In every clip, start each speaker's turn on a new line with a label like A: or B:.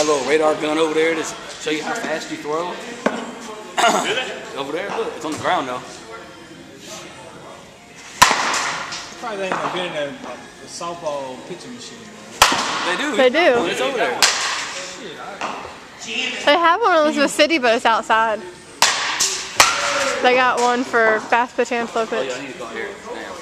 A: got a little radar gun over there to show you how fast you throw. Over there, look, it's on the ground though.
B: Probably ain't gonna get in a softball pitching machine.
A: They do.
C: They do.
A: When it's over there.
C: They have one in Elizabeth City, but it's outside. They got one for fast pitch and slow
A: Oh
C: pitch.
A: yeah, I need to go here. Damn.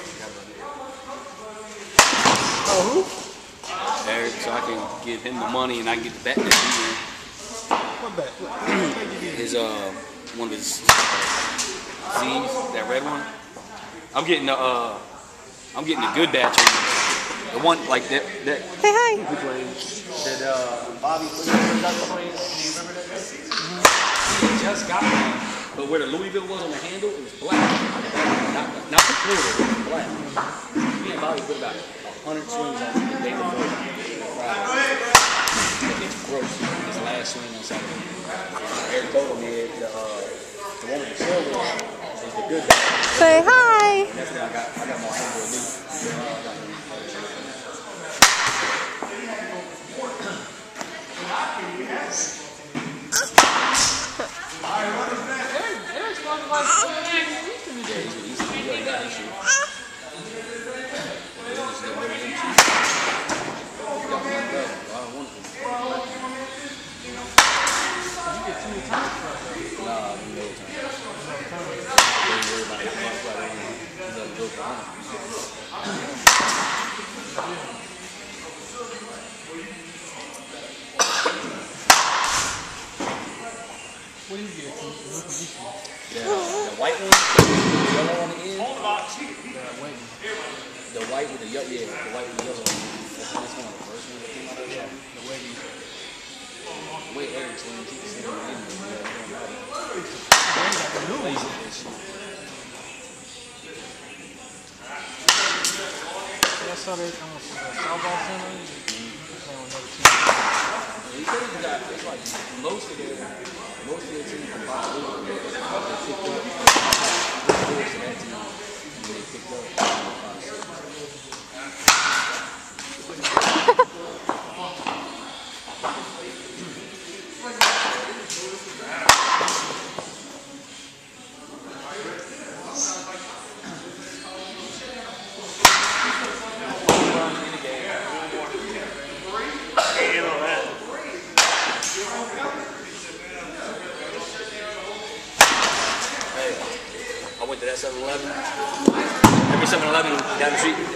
B: Oh, who?
A: Eric, so I can give him the money and I can get the bat that he's in.
B: What bat?
A: His one of his Z's, that red one. I'm getting the good batch on the one like that.
C: Say hi.
A: That Bobby got the plane. Do you remember that? He just got one, but where the Louisville was on the handle, it was black. Not the clear, it was black. Me and Bobby put about 100 swings on it the day before. It's gross. His last swing on Saturday. Eric told me the one with the silver is the good batch.
C: Say hi.
A: That's when I got my homeboy Luke.
B: What do you get?
A: The white one, the yellow on the end. The white with the yellow, yeah, the white with the yellow. That's one of the first ones that came out of there. The way Eric's when he keeps it in
B: I saw that on softball center.
A: He said he's got, it's like most of their team from Boston, they picked up the force of that team, and they picked up I went to that 7-Eleven. Every 7-Eleven down the street.